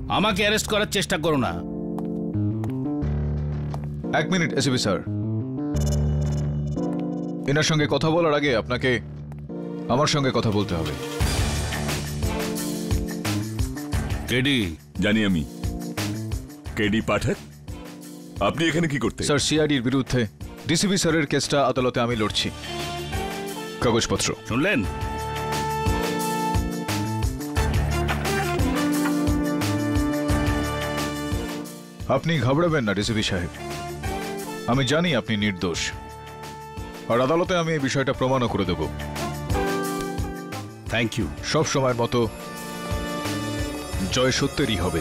আমাকে অ্যারেস্ট করার চেষ্টা করো না। এক মিনিট এসিপি স্যার, এনার সঙ্গে কথা বলার আগে আপনাকে আমার সঙ্গে কথা বলতে হবে। কেডি? জানি আমি। কেডি পাঠক, আপনি এখানে কি করতে? স্যার, সিআইডির বিরুদ্ধে ডিসিপি স্যারের কেসটা আদালতে আমি লড়ছি। কাগজপত্র শুনলেন? আপনি ঘাবড়াবেন না ডিসিপি সাহেব, আমি জানি আপনি নির্দোষ, আর আদালতে আমি এই বিষয়টা প্রমাণও করে দেব। Thank you. সব সময়ের মতো জয় সত্যেরই হবে।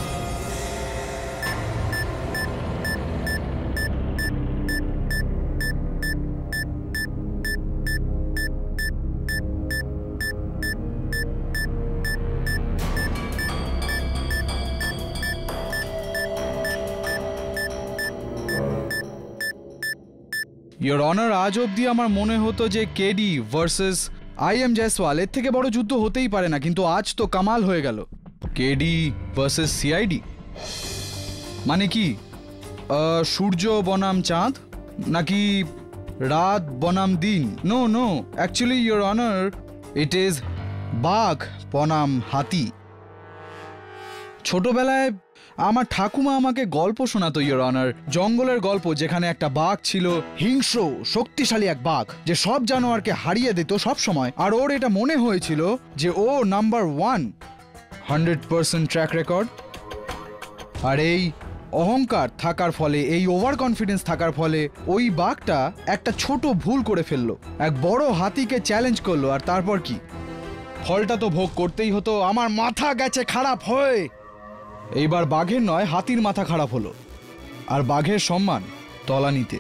ইয়োর অনার, আজ অবধি আমার মনে হতো যে কেডি ভার্সেস আইএম জয়সওয়াল এর থেকে বড় যুদ্ধ হতেই পারে না, কিন্তু আজ তো কামাল হয়ে গেল। কেডি ভার্সেস সিআইডি মানে কি? সূর্য বনাম চাঁদ নাকি রাত বনাম দিন? No no, actually your honour, it is বাঘ বনাম হাতি। ছোটবেলায় আমার ঠাকুমা আমাকে গল্প শোনাতো ইয়োর অনার, জঙ্গলের গল্প, যেখানে একটা বাঘ ছিল, হিংস্র শক্তিশালী এক বাঘ, যে সব জানোয়ারকে হারিয়ে দিত সব সময়, আর ওর এটা মনে হয়েছিল যে ও নাম্বার 1, 100% ট্র্যাক রেকর্ড। আর এই অহংকার থাকার ফলে, এই ওভার কনফিডেন্স থাকার ফলে ওই বাঘটা একটা ছোট ভুল করে ফেললো, এক বড় হাতিকে চ্যালেঞ্জ করলো, আর তারপর কি? ফলটা তো ভোগ করতেই হতো। আমার মাথা গেছে খারাপ হয়ে। এইবার বাঘের নয়, হাতির মাথা খারাপ হলো, আর বাঘের সম্মান তলানিতে।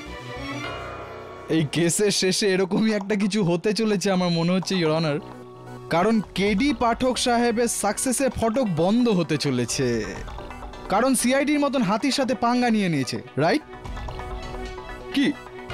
এই কেসের শেষে এরকমই একটা কিছু হতে চলেছে আমার মনে হচ্ছে ইয়োর অনার, কারণ কেডি পাঠক সাহেবের সাকসেসের ফটক বন্ধ হতে চলেছে, কারণ সিআইডির মতন হাতির সাথে পাঙ্গা নিয়ে নিয়েছে, রাইট? কি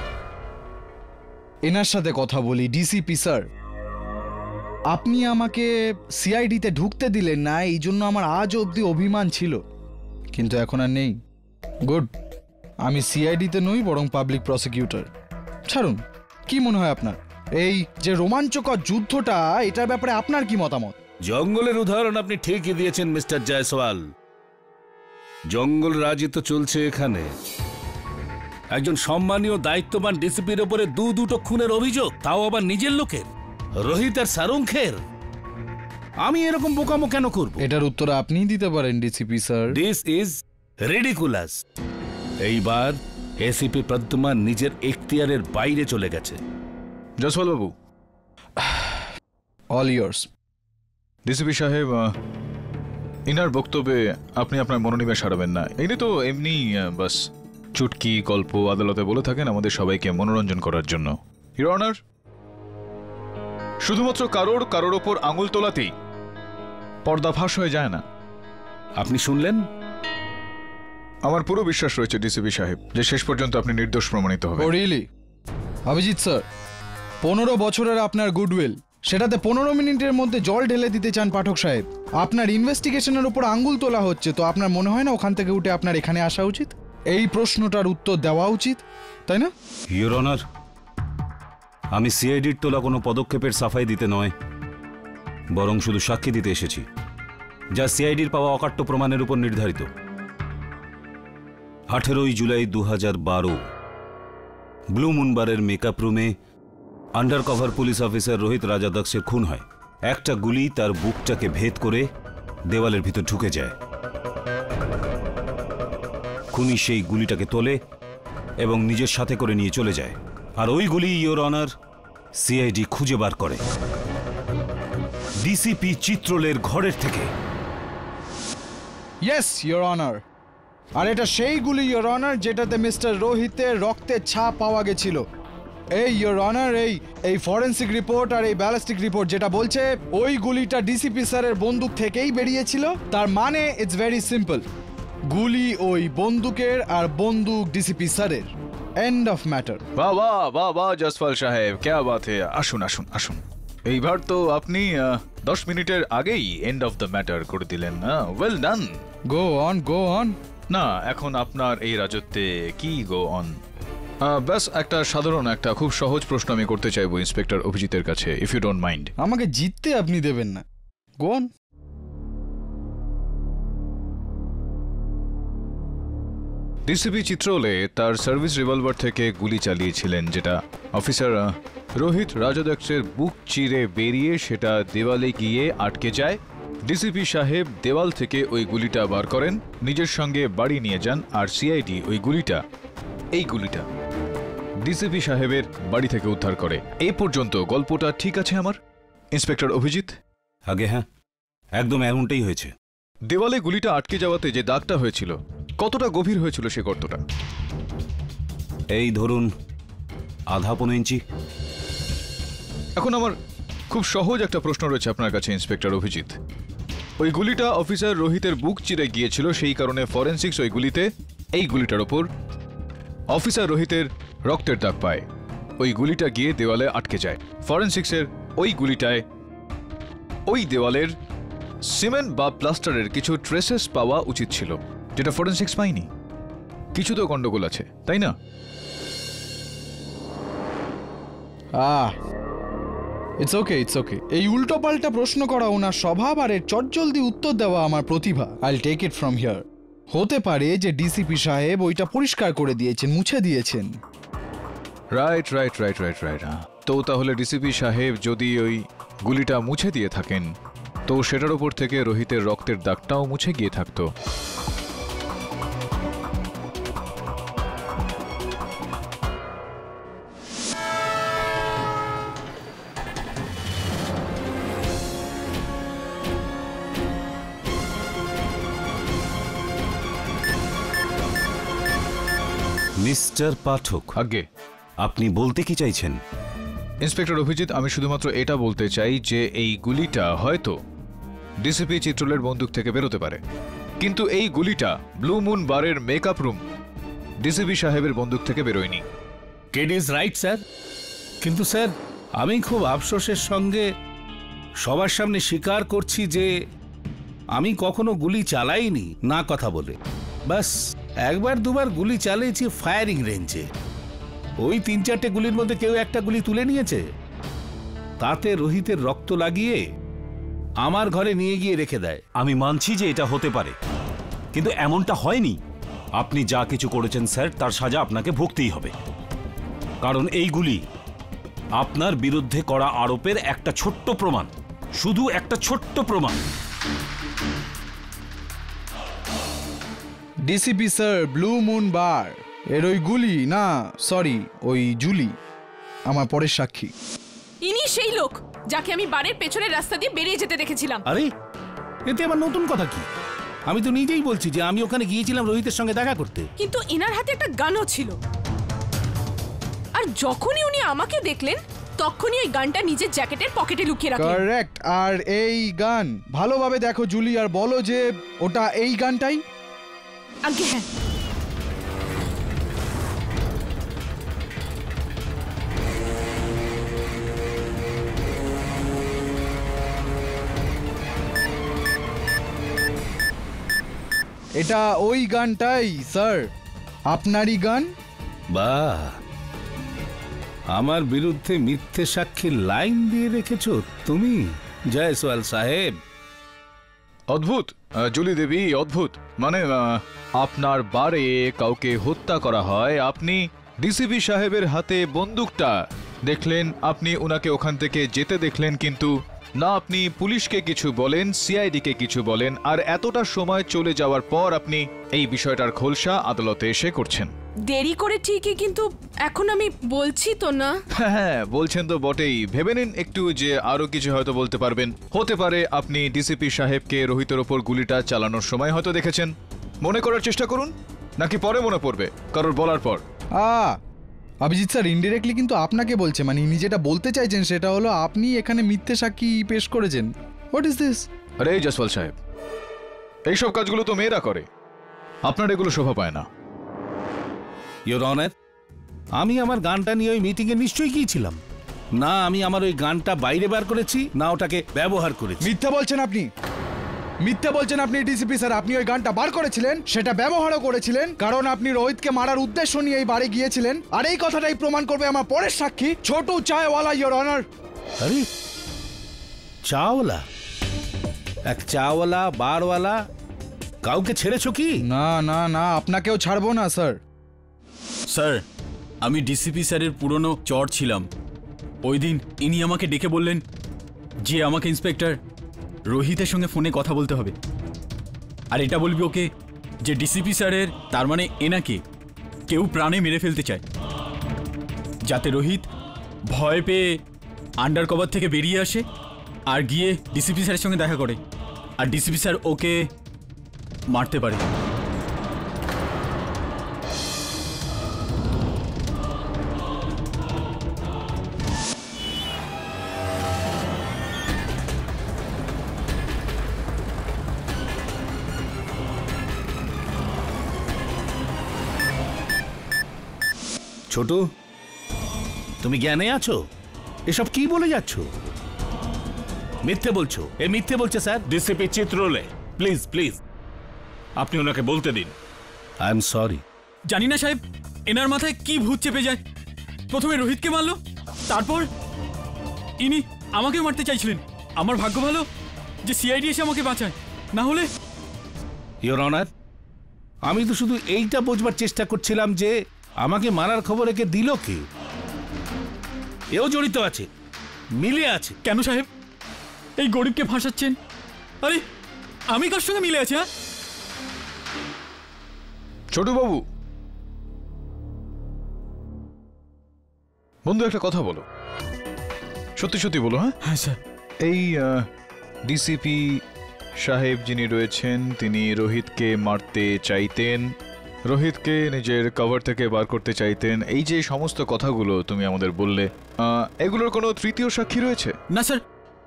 এনার সাথে কথা বলি। ডিসিপি স্যার, আপনি আমাকে সিআইডিতে ঢুকতে দিলেন না, এই জন্য আমার আজ অবধি অভিমান ছিল, কিন্তু এখন আর নেই। গুড, আমি সিআইডিতে নই, বরং পাবলিক প্রসিকিউটর। ছাড়ুন, কি মনে হয় আপনার এই যে রোমাঞ্চকর যুদ্ধটা, এটার ব্যাপারে আপনার কি মতামত? জঙ্গলের উদাহরণ আপনি ঠিকই দিয়েছেন মিস্টার জয়সওয়াল। জঙ্গল রাজই তো চলছে এখানে। একজন সম্মানীয় দায়িত্ববান ডিসিপির উপরে দুটো খুনের অভিযোগ, তাও আবার নিজের লোকের, রোহিত আর সারুংখের। আমি এরকম বোকামো কেন করব? এটার উত্তর আপনিই দিতে পারেন DCP sir. This is ridiculous. এইবার এসিপি প্রদ্যুমান নিজের এখতিয়ারের বাইরে চলে গেছে। জয়সওয়াল বাবু, অল ইয়ার্স। ডিসিপি সাহেব, ইনার বক্তব্যে আপনি আপনার মনোনিবেশ হারাবেন না। ইনি তো এমনি বাস চুটকি গল্প আদালতে বলে থাকেন আমাদের সবাইকে মনোরঞ্জন করার জন্য। ইয়োর অনার, শুধুমাত্র কারোর ওপর আঙুল তোলাতেই পর্দা ফাঁস হয়ে যায় না। আপনি শুনলেন? আমার পুরো বিশ্বাস রয়েছে ডিসিপি সাহেব যে শেষ পর্যন্ত আপনি নির্দোষ প্রমাণিত হবেন। ও রিয়েলি? অভিজিৎ স্যার, 15 বছরের আপনার গুডউইল, সেটাতে 15 মিনিটের মধ্যে জল ঢেলে দিতে চান পাঠক সাহেব? আপনার ইনভেস্টিগেশনের উপর আঙ্গুল তোলা হচ্ছে, তো আপনার মনে হয় না ওখান থেকে উঠে আপনার এখানে আসা উচিত? এই প্রশ্নটার উত্তর দেওয়া উচিত, তাই না? ইয়োর অনার, আমি সিআইডির তোলা কোনো পদক্ষেপের সাফাই দিতে নয়, বরং শুধু সাক্ষী দিতে এসেছি, যা সিআইডির পাওয়া অকাট্য প্রমাণের উপর নির্ধারিত। 18 জুলাই 2012 ব্লু মুনবারের মেকআপ রুমে under cover police officer Rohit রাজাদাক্সের খুন হয়। একটা গুলি তার বুকটাকে ভেদ করে দেওয়ালের ভিতর ঢুকে যায়। খুনি সেই গুলিটাকে তোলে এবং নিজের সাথে করে নিয়ে চলে যায়, আর ওই গুলি ইয়োর অনার সিআইডি খুঁজে বার করে ডিসিপি চিত্রলের ঘরের থেকে। ইয়েস ইয়োর অনার, আর এটা সেই গুলি ইয়োর অনার যেটাতে মিস্টার রোহিতের রক্তের ছাপ পাওয়া গেছিল। এই ইয়োর অনার, এই ফরেন্সিক রিপোর্ট আর এই ব্যালিস্টিক রিপোর্ট যেটা বলছে ওই গুলিটা ডিসিপি স্যারের বন্দুক থেকেই বেরিয়েছিল, তার মানে ইটস ভেরি সিম্পল, গুলি ওই বন্দুকের আর বন্দুক ডিসিপি স্যারের। End of matter. বাহ বাহ বাহ বাহ জয়সওয়াল সাহেব, क्या बात है। আসুন আসুন আসুন, এইবার তো আপনি 10 মিনিটের আগেই এন্ড অফ দ্য ম্যাটার করে দিলেন। Well done. Go on. না, এখন আপনার এই রাজত্বে কি গো অন? ব্যাস একটা সাধারণ, একটা খুব সহজ প্রশ্ন আমি করতে চাইবো ইন্সপেক্টর অভিজিতের কাছে, ইফ ইউ ডোন্ট মাইন্ড। আমাকে জিততে আপনি দেবেন না। Go on. ডিসিপি চিত্রলে তার সার্ভিস রিভলভার থেকে গুলি চালিয়েছিলেন, যেটা অফিসার রোহিত রাজদক্ষের বুক চিরে বেরিয়ে সেটা দেওয়ালে গিয়ে আটকে যায়। ডিসিপি সাহেব দেওয়াল থেকে ওই গুলিটা বার করেন, নিজের সঙ্গে বাড়ি নিয়ে যান, আর সিআইডি ওই গুলিটা, এই গুলিটা ডিসিপি সাহেবের বাড়ি থেকে উদ্ধার করে। এই পর্যন্ত গল্পটা ঠিক আছে আমার ইন্সপেক্টর অভিজিৎ? আগে হ্যাঁ, একদম এমনটাই হয়েছে। দেওয়ালে গুলিটা আটকে যাওয়াতে যে দাগটা হয়েছিল, কতটা গভীর হয়েছিল সে গর্তটা? এই ধরুন 1/2 ইঞ্চি। এখন আমার খুব সহজ একটা প্রশ্ন রয়েছে আপনার কাছে ইন্সপেক্টর অভিজিৎ। ওই গুলিটা অফিসার রোহিতের বুক চিরে গিয়েছিল, সেই কারণে ফরেনসিক্স ওই গুলিতে, এই গুলিটার ওপর অফিসার রোহিতের রক্তের দাগ পায়। ওই গুলিটা গিয়ে দেওয়ালে আটকে যায়। ফরেনসিক্সের ওই গুলিটায় ওই দেওয়ালের সিমেন্ট বা প্লাস্টারের কিছু ট্রেসেস পাওয়া উচিত ছিল, যেটা ফরেনসিক্স পায়নি। কিছু তো গন্ডগোল আছে, তাই না? It's okay. এই উল্টো পাল্টা প্রশ্ন করা ওনার স্বভাব, আর এর চটজলদি উত্তর দেওয়া আমার প্রতিভা। আইল টেক ইট ফ্রম হিয়ার। হতে পারে যে ডিসিপি সাহেব ওইটা পরিষ্কার করে দিয়েছেন, মুছে দিয়েছেন। রাইট। তো তাহলে ডিসিপি সাহেব যদি ওই গুলিটা মুছে দিয়ে থাকেন, তো সেটার ওপর থেকে রোহিতের রক্তের দাগটাও মুছে গিয়ে থাকতো। মিস্টার পাঠক, আগে আপনি বলতে কি চাইছেন? ইন্সপেক্টর অভিজিৎ, আমি শুধুমাত্র এটা বলতে চাই যে এই গুলিটা হয়তো ডিসিপি চিত্রলের বন্দুক থেকে বেরোতে পারে, কিন্তু এই গুলিটা ব্লু মুন বারের মেকআপ রুম ডিসিপি সাহেবের বন্দুক থেকে বেরোয়নি। কেড ইজ রাইট স্যার, কিন্তু স্যার আমি খুব আফসোসের সঙ্গে সবার সামনে স্বীকার করছি যে আমি কখনো গুলি চালাইনি না কথা বলে। বাস একবার দুবার গুলি চালিয়েছি ফায়ারিং রেঞ্জে। ওই 3-4টে গুলির মধ্যে কেউ একটা গুলি তুলে নিয়েছে, তাতে রোহিতের রক্ত লাগিয়ে আমার ঘরে নিয়ে গিয়ে রেখে দেয়। আমি মানছি যে এটা হতে পারে, কিন্তু এমনটা হয়নি। আপনি যা কিছু করেছেন স্যার, তার সাজা আপনাকে ভুগতেই হবে, কারণ এইগুলি আপনার বিরুদ্ধে করা আরোপের একটা ছোট্ট প্রমাণ, শুধু একটা ছোট্ট প্রমাণ। DCP sir, blue moon bar এর ওই গুলি, না সরি ওই জুলি আমার পরের সাক্ষী। ইনি সেই লোক যাকে আমি বাড়ির পেছনের রাস্তা দিয়ে বেরিয়ে যেতে দেখেছিলাম। আরে এতে আবার নতুন কথা কি? আমি তো নিজেই বলছি যে আমি ওখানে গিয়েছিলাম রোহিতের সঙ্গে দেখা করতে। কিন্তু ইনার হাতে একটা গানও ছিল, আর যখনই উনি আমাকে দেখলেন তখনই ওই গানটা নিজের জ্যাকেটের পকেটে লুকিয়ে রাখলেন। কারেক্ট। আর এই গান ভালোভাবে দেখো জুলি, আর বলো যে ওটা এই গানটাই। আগে হ্যাঁ, এটা ওই গানটাই স্যার, আপনারই গান। বাহ, আমার বিরুদ্ধে মিথ্যে সাক্ষীর লাইন দিয়ে রেখেছো তুমি জয়সওয়াল সাহেব। অদ্ভুত জুলি দেবী, অদ্ভুত। মানে আপনার বারে কাউকে হত্যা করা হয়, আপনি ডিসিপি সাহেবের হাতে বন্দুকটা দেখলেন, আপনি ওনাকে ওখান থেকে যেতে দেখলেন, কিন্তু না আপনি পুলিশকে কিছু বলেন, সিআইডিকে কিছু বলেন, আর এতটা সময় চলে যাওয়ার পর আপনি এই বিষয়টার খোলসা আদালতে এসে করছেন। দেরি করে ঠিকই, কিন্তু এখন আমি বলছি তো না। হ্যাঁ বলছেন তো বটেই। ভেবে নিন একটু যে আরো কিছু হয়তো বলতে পারবেন। হতে পারে আপনি ডিসিপি সাহেবকে রোহিতের ওপর গুলিটা চালানোর সময় হয়তো দেখেছেন। মনে করার চেষ্টা করুন, নাকি পরে মনে পড়বে কারোর বলার পর? অভিজিৎ স্যার ইনডিরেক্টলি কিন্তু আপনাকে বলছে, মানে ইনি যেটা বলতে চাইছেন সেটা হলো আপনি এখানে মিথ্যে সাক্ষী পেশ করেছেন। What is this? আরে জয়সওয়াল সাহেব, এইসব কাজগুলো তো মেয়েরা করে, আপনার এগুলো শোভা পায় না। ইওর অনার, আমি আমার গানটা নিয়ে ওই মিটিংয়ে নিশ্চয়ই গিয়েছিলাম। না আমি আমার ওই গানটা বাইরে বার করেছি, না ওটাকে ব্যবহার করেছি। মিথ্যা বলছেন আপনি, মিথ্যা বলছেন আপনি ডিসিপি স্যার। আপনি ওই গানটা বার করেছিলেন, সেটা ব্যবহারও করেছিলেন, কারণ আপনি রোহিতকে মারার উদ্দেশ্য নিয়ে এই বাড়ি গিয়েছিলেন। আর এই কথাটাই প্রমাণ করবে আমার পরের সাক্ষী ছোটু চায়ওয়ালা, ইওর অনার। আরে চাওয়ালা, এক চাওয়ালা বারওয়ালা, কাউকে ছেড়েছো কি? না না না, আপনাকেও ছাড়বো না স্যার। স্যার, আমি ডিসিপি স্যারের পুরনো চর ছিলাম। ওই দিন ইনি আমাকে ডেকে বললেন যে আমাকে ইন্সপেক্টর রোহিতের সঙ্গে ফোনে কথা বলতে হবে, আর এটা বলবি ওকে যে ডিসিপি স্যারের, তার মানে এনাকে কেউ প্রাণে মেরে ফেলতে চায়, যাতে রোহিত ভয় পেয়ে আন্ডার কভার থেকে বেরিয়ে আসে আর গিয়ে ডিসিপি স্যারের সঙ্গে দেখা করে, আর ডিসিপি স্যার ওকে মারতে পারে। ছোটু, তুমি জ্ঞানে আছো? এসব কি বলে যাচ্ছ? মিথ্যে বলছো। এ মিথ্যে বলছে স্যার। ডিসিপি চিত্রলে, প্লিজ প্লিজ আপনি ওনাকে বলতে দিন। I am sorry. জানি না সাহেব, এনার মাথায় কি ভূত চেপে যায়। প্রথমে রোহিতকে মারলো, তারপর ইনি আমাকে মারতে চাইছিলেন। আমার ভাগ্য ভালো যে সিআইডি এসে আমাকে বাঁচায়, না হলে। ইওর অনার, আমি তো শুধু এইটা বোঝবার চেষ্টা করছিলাম যে আমাকে মারার খবর একে দিল কে। এও জড়িত আছে, মিলে আছে। কেন সাহেব এই গরিবকে ফাঁসাচ্ছেন? আরে আমি কার সঙ্গে মিলে আছি? হ্যাঁ ছোটু বাবু, বন্ধু একটা কথা বলো, সত্যি সত্যি বলো। হ্যাঁ হ্যাঁ স্যার। এই ডিসিপি সাহেব যিনি রয়েছেন, তিনি রোহিতকে মারতে চাইতেন, রোহিতকে নিজের কভার থেকে বার করতে চাইতেন, এই যে সমস্ত কথাগুলো তুমি আমাদের বললে, এগুলোর কোনো তৃতীয় সাক্ষী রয়েছে? না স্যার,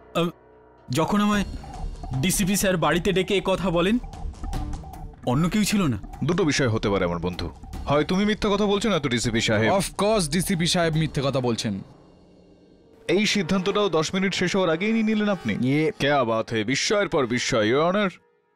যখন আমায় ডিসিপি স্যার বাড়িতে ডেকে এ কথা বলেন, অন্য কেউ ছিল না। দুটো বিষয় হতে পারে আমার বন্ধু, হয় তুমি মিথ্যা কথা বলছো না তো ডিসিপি সাহেব। অফকোর্স ডিসিপি সাহেব মিথ্যে কথা বলছেন। এই সিদ্ধান্তটাও 10 মিনিট শেষ হওয়ার আগেই নিয়ে নিলেন আপনি। কেয়া বাত হে, বিস্ময়ের পর বিস্ময়, ইওর অনার।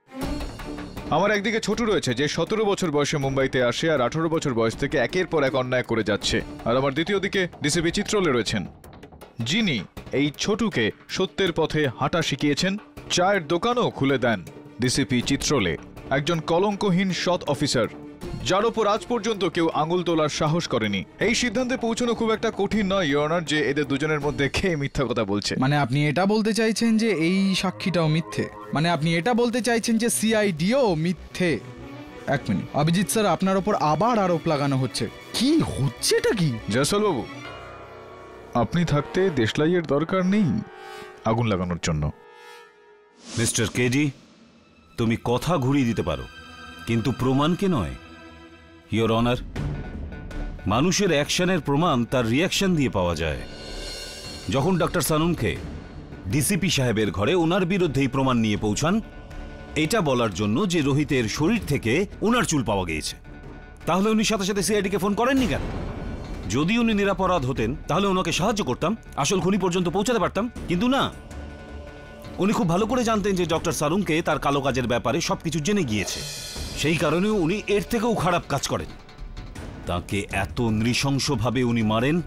আমার একদিকে ছোট রয়েছে যে 17 বছর বয়সে মুম্বাইতে আসে আর 18 বছর বয়স থেকে একের পর এক অন্যায় করে যাচ্ছে, আর আমার দ্বিতীয় দিকে ডিসিপি চিত্রলে রয়েছেন, যিনি এই ছোটুকে সত্যের পথে হাঁটা শিখিয়েছেন, চায়ের দোকানও খুলে দেন। ডিসিপি চিত্রলে একজন কলঙ্কহীন সৎ অফিসার, যার ওপর আজ পর্যন্ত কেউ আঙুল তোলার সাহস করেনি। এই সিদ্ধান্তে পৌঁছানো খুব একটা কঠিন নয় ইওর অনার, যে এদের দুজনের মধ্যে কে মিথ্যা কথা বলছে। মানে আপনি এটা বলতে চাইছেন যে এই সাক্ষীটাও মিথ্যে? মানে আপনি এটা বলতে চাইছেন যে সিআইডিও মিথ্যে? এক মিনিট অভিজিৎ স্যার, আপনার ওপর আবার আরোপ লাগানো হচ্ছে। কি হচ্ছে এটা? কি জয়সওয়াল বাবু, আপনি থাকতে দেশলাইয়ের দরকার নেই আগুন লাগানোর জন্য। মিস্টার কেজি, তুমি কথা ঘুরিয়ে দিতে পারো, কিন্তু প্রমাণকে নয়। ইওর অনার, মানুষের অ্যাকশনের প্রমাণ তার রিয়াকশন দিয়ে পাওয়া যায়। যখন ডক্টর সানুমকে ডিসিপি সাহেবের ঘরে ওনার বিরুদ্ধেই প্রমাণ নিয়ে পৌঁছান, এটা বলার জন্য যে রোহিতের শরীর থেকে ওনার চুল পাওয়া গিয়েছে, তাহলে উনি সাথে সাথে সিআইডিকে ফোন করেননি কেন? যদি উনি নিরাপরাধ হতেন তাহলে ওনাকে সাহায্য করতাম, আসল খুনি পর্যন্ত পৌঁছাতে পারতাম, কিন্তু না। উনি খুব ভালো করে জানতেন যে ডক্টর সারুংকে তার কালো কাজের ব্যাপারে সবকিছু জেনে গিয়েছে, সেই কারণে উনি এর থেকেও খারাপ কাজ করেন। তাকে এত নৃশংসভাবে উনি মারেন।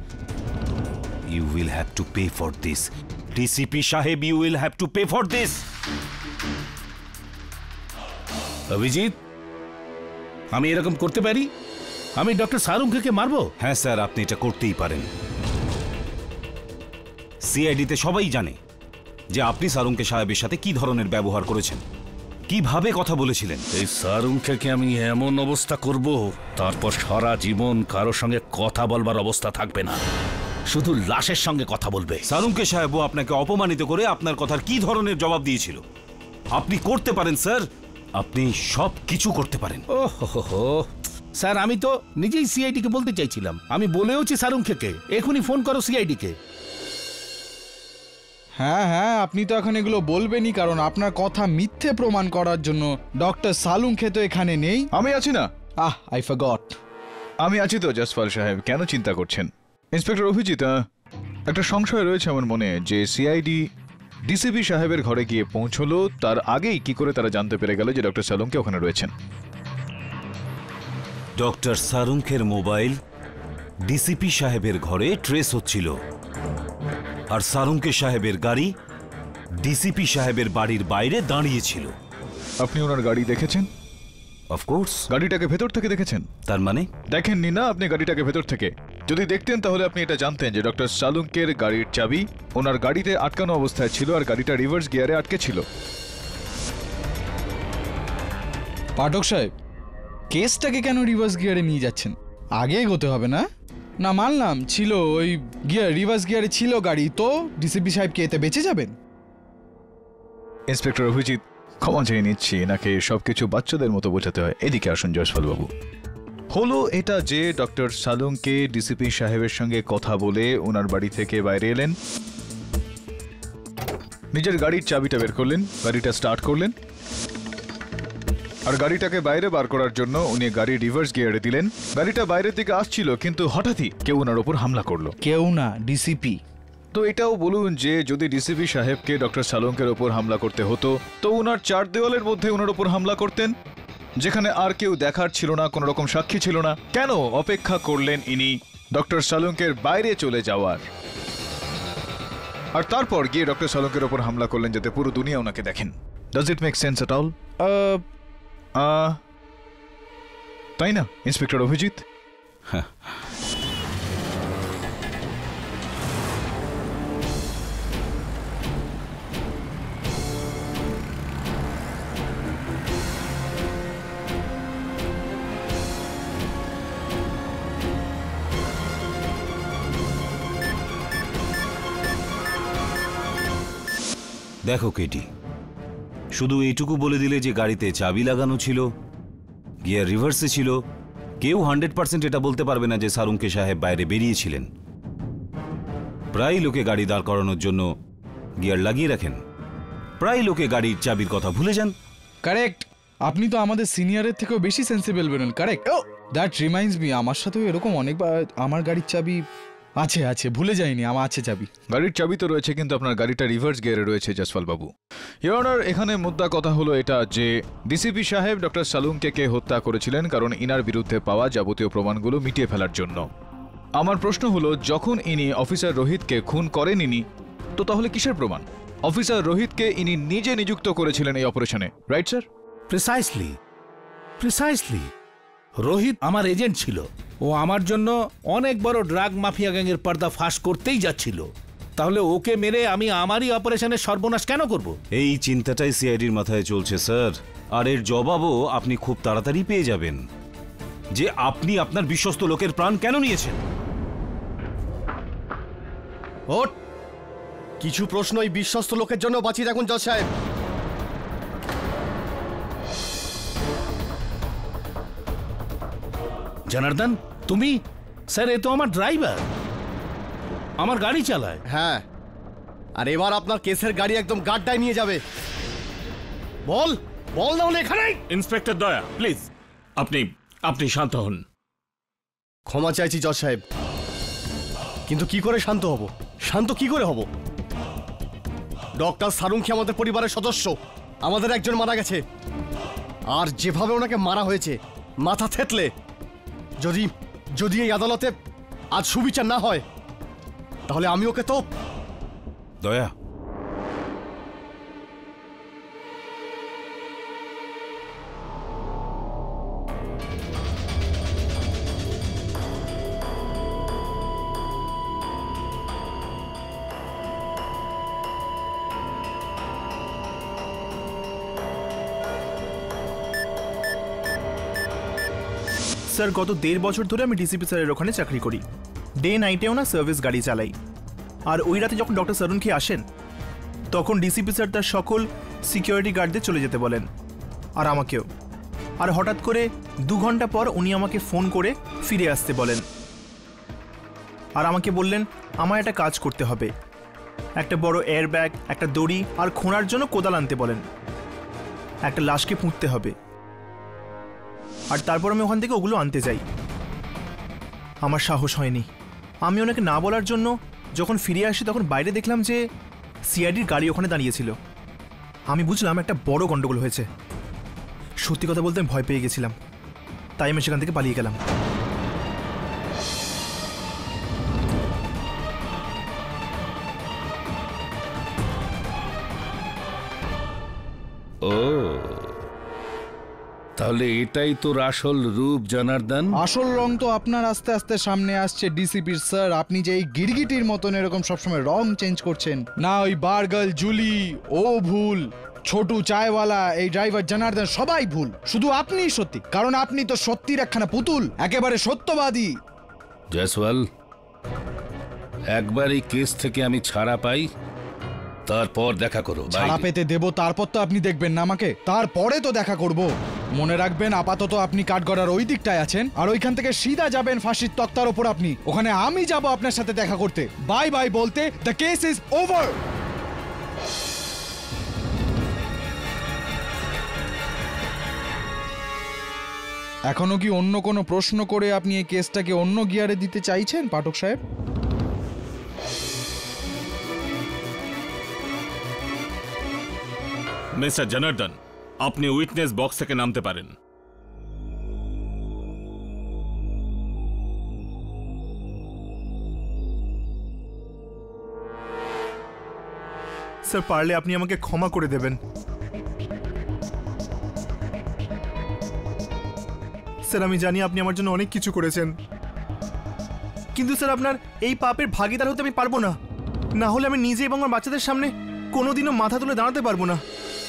You will have to pay for this DCP সাহেব, you will have to pay for this. Abhijit, আমি এরকম করতে পারি? আমি ডক্টর সারুংকে মারবো? হ্যাঁ স্যার, আপনি এটা করতেই পারেন। সিআইডিতে সবাই জানে যে আপনি সারুংকে সাহেবের সাথে কি ধরনের ব্যবহার করেছেন, কিভাবে কথা বলেছিলেন। এই সারুংকে আমি এমন অবস্থা করব, তারপর সারা জীবন কারোর সঙ্গে কথা বলবার অবস্থা থাকবে না, শুধু লাশের সঙ্গে কথা বলবে। সারুংকে সাহেবও আপনাকে অপমানিত করে আপনার কথার কি ধরনের জবাব দিয়েছিল? আপনি করতে পারেন স্যার, আপনি সব কিছু করতে পারেন। ও হো, স্যার আমি তো নিজেই সিআইডি কে বলতে চাইছিলাম। আমি বলেওছি সারুংকে, এখনই ফোন করো সিআইডি কে। হ্যাঁ হ্যাঁ, আপনি তো এখন এগুলো বলবেনই, কারণ আপনার কথা মিথ্যে প্রমাণ করার জন্য ডক্টর সালুংকে তো এখানে নেই। আমি আছি না? I forgot. আমি আছি তো জয়সওয়াল সাহেব, কেন চিন্তা করছেন? ইন্সপেক্টর অভিজিৎ, একটা সংশয় রয়েছে আমার মনে যে সিআইডি ডিসিপি সাহেবের ঘরে গিয়ে পৌঁছলো, তার আগেই কি করে তারা জানতে পেরে গেল যে ডক্টর সালুঙ্কে ওখানে রয়েছেন? ডক্টর সারুঙ্কের মোবাইল ডিসিপি সাহেবের ঘরে ট্রেস হচ্ছিল, আর সারুঙ্কে সাহেবের গাড়ি ডিসিপি সাহেবের বাড়ির বাইরে দাঁড়িয়েছিল। আপনি ওনার গাড়ি দেখেছেন? অফকোর্স। গাড়িটাকে ভেতর থেকে দেখেছেন? তার মানে দেখেননি না আপনি গাড়িটাকে ভেতর থেকে? যদি দেখতেন তাহলে আপনি এটা জানতেন যে ডক্টর সালুঙ্কের গাড়ির চাবি ওনার গাড়িতে আটকানো অবস্থায় ছিল আর গাড়িটা রিভার্স গিয়ারে আটকে ছিল। পাঠক সাহেব, কেসটাকে কেন রিভার্স গিয়ারে নিয়ে যাচ্ছেন? আগে এগোতে হবে না? না মানলাম ছিল ওই গিয়ার, রিভার্স গিয়ারে ছিল গাড়ি, তো ডিসিপি সাহেবকে এতে বেঁচে যাবেন? ইন্সপেক্টর অভিজিৎ, ক্ষমা চেয়ে নিচ্ছি, নাকি সবকিছু বাচ্চাদের মতো বোঝাতে হয়? এদিকে আসুন জয়সওয়াল বাবু। হলো এটা যে ডক্টর সালুঙ্কে ডিসিপি সাহেবের সঙ্গে কথা বলে ওনার বাড়ি থেকে বাইরে এলেন, নিজের গাড়ির চাবিটা বের করলেন, গাড়িটা স্টার্ট করলেন, আর গাড়িটাকে বাইরে বার করার জন্য উনি গাড়ি রিভার্স গিয়ারে দিলেন। গাড়িটা বাইরের দিকে আসছিল, কিন্তু হঠাৎই কেউ ওনার ওপর হামলা করলো। কেউ না, ডিসিপি। তো এটাও বলুন যে যদি ডিসিপি সাহেবকে ডক্টর সালুঙ্কের ওপর হামলা করতে হতো তো ওনার চার দেওয়ালের মধ্যে ওনার ওপর হামলা করতেন, যেখানে আর কেউ দেখার ছিল না, কোনো রকম সাক্ষী ছিল না। কেন অপেক্ষা করলেন ইনি ডক্টর সালুঙ্কের বাইরে চলে যাওয়ার, আর তারপর গিয়ে ডক্টর সালুঙ্কের ওপর হামলা করলেন যাতে পুরো দুনিয়া ওনাকে দেখেন? Does it make sense at all? তাই না ইন্সপেক্টর অভিজিৎ? দেখো কেটি, শুধু এইটুকু বলে দিলে যে গাড়িতে চাবি লাগানো ছিল, গিয়ার রিভার্সে ছিল, কেউ 100% এটা বলতে পারবে না যে সারুঙ্কে সাহেব বাইরে বেরিয়েছিলেন। প্রায় লোকে গাড়ি দাঁড় করানোর জন্য গিয়ার লাগিয়ে রাখেন, প্রায় লোকে গাড়ির চাবির কথা ভুলে যান। কারেক্ট। আপনি তো আমাদের সিনিয়রের থেকেও বেশি সেন্সিবল বেরোন। কারেক্ট। দ্যাট রিমাইন্ডস মি, আমার সাথেও এরকম অনেকবার আমার গাড়ির চাবি আছে, ভুলে যাইনি, আমার আছে চাবি। গাড়ির চাবি তো রয়েছে, কিন্তু আপনার গাড়িটা রিভার্স গিয়ারে রয়েছে জয়সওয়াল বাবু। ইওর অনার, এখানে মুদ্রা কথা হলো এটা যে ডিসিপি সাহেব ডক্টর সালুঙ্কে হত্যা করেছিলেন কারণ ইনার বিরুদ্ধে পাওয়া যাবতীয় প্রমাণগুলো মিটিয়ে ফেলার জন্য। আমার প্রশ্ন হলো, যখন ইনি অফিসার রোহিতকে খুন করেন ইনি, তো তাহলে কিসের প্রমাণ? অফিসার রোহিতকে ইনি নিজে নিযুক্ত করেছিলেন এই অপারেশনে, রাইট স্যার? প্রিসাইসলি। রোহিত আমার এজেন্ট ছিল, ও আমার জন্য অনেক বড় ড্রাগ মাফিয়া গ্যাংয়ের পর্দা ফাঁস করতেই যাচ্ছিল। তাহলে ওকে মেরে আমি আমারই অপারেশনের সর্বনাশ কেন করব? এই চিন্তাটাই সিআইডির মাথায় চলছে স্যার, আর এর জবাবও আপনি খুব তাড়াতাড়ি পেয়ে যাবেন যে আপনি আপনার বিশ্বস্ত লোকের প্রাণ কেন নিয়েছেন। ওট, কিছু প্রশ্ন এই বিশ্বস্ত লোকের জন্য বাঁচিয়ে রাখুন জজ সাহেব। জনার্দন, তুমি? স্যার, এ তো আমার ড্রাইভার, আমার গাড়ি চালায়। হ্যাঁ, আর এবার আপনার কেসের গাড়ি একদম গাড্ডায় নিয়ে যাবে। বল না হলে এখানে। ইন্সপেক্টর দয়া, প্লিজ আপনি শান্ত হন। ক্ষমা চাইছি জজ সাহেব, কিন্তু কি করে শান্ত হব? কি করে হব? ডক্টর সারুঙ্কি আমাদের পরিবারের সদস্য, আমাদের একজন মারা গেছে, আর যেভাবে ওনাকে মারা হয়েছে মাথা থেতলে, যদি এই আদালতে আজ সুবিচার না হয় তাহলে আমি ওকে তো। দয়া, স্যার, গত 1.5 বছর ধরে আমি ডিসিপি স্যারের ওখানে চাকরি করি। ডে নাইটেও না সার্ভিস গাড়ি চালাই। আর ওই রাতে যখন ডক্টর সারুঙ্কি আসেন তখন ডিসিপি স্যার তার সকল সিকিউরিটি গার্ডদের চলে যেতে বলেন, আর আমাকেও। আর হঠাৎ করে 2 ঘন্টা পর উনি আমাকে ফোন করে ফিরে আসতে বলেন, আর আমাকে বললেন আমার একটা কাজ করতে হবে। একটা বড় এয়ার ব্যাগ, একটা দড়ি আর খোঁড়ার জন্য কোদাল আনতে বলেন। একটা লাশকে পুঁততে হবে, আর তারপর আমি ওখান থেকে ওগুলো আনতে যাই। আমার সাহস হয়নি, আমি ওনাকে না বলার জন্য যখন ফিরে আসি তখন বাইরে দেখলাম যে সিআইডির গাড়ি ওখানে দাঁড়িয়েছিল। আমি বুঝলাম একটা বড় গন্ডগোল হয়েছে। সত্যি কথা বলতে আমি ভয় পেয়ে গেছিলাম, তাই আমি সেখান থেকে পালিয়ে গেলাম। ও, তাহলে এটাই তোর আসল রূপ জনার্দন? আসল রং তো আপনার আস্তে আস্তে সামনে আসছে ডিসিপির স্যার। আপনি যে এই গিরগিটির মতন এরকম সবসময় রং চেঞ্জ করছেন না, ওই বারগাল জুলি ও ভুল, ছোটু চায়ওয়ালা, এই ড্রাইভার জনার্দন সবাই ভুল, শুধু আপনিই সত্যি, কারণ আপনি তো সত্যির একখানা পুতুল, একেবারে সত্যবাদী। জয়সওয়াল, একবার এই কেস থেকে আমি ছাড়া পাই, তারপর দেখা করো। ছাড়া পেতে দেব, তারপর তো আপনি দেখবেন না আমাকে, তারপরে তো দেখা করব। মনে রাখবেন আপাতত আপনি কাঠগড়ার ওই দিকটায় আছেন, আর ওইখান থেকে সিধা যাবেন ফাঁসির তক্তার ওপর আপনি, ওখানে আমি যাব আপনার সাথে দেখা করতে। বাই বাই বলতে দ্য কেস ইজ ওভার। এখনো কি অন্য কোনো প্রশ্ন করে আপনি এই কেসটাকে অন্য গিয়ারে দিতে চাইছেন পাঠক সাহেব? মিস্টার জনার্দন, আপনি উইটনেস বক্স থেকে নামতে পারেন। স্যার, পারলে আপনি আমাকে ক্ষমা করে দেবেন। স্যার, আমি জানি আপনি আমার জন্য অনেক কিছু করেছেন, কিন্তু স্যার আপনার এই পাপের ভাগীদার হতে আমি পারবো না। না হলে আমি নিজে এবং আমার বাচ্চাদের সামনে কোনোদিনও মাথা তুলে দাঁড়াতে পারবো না।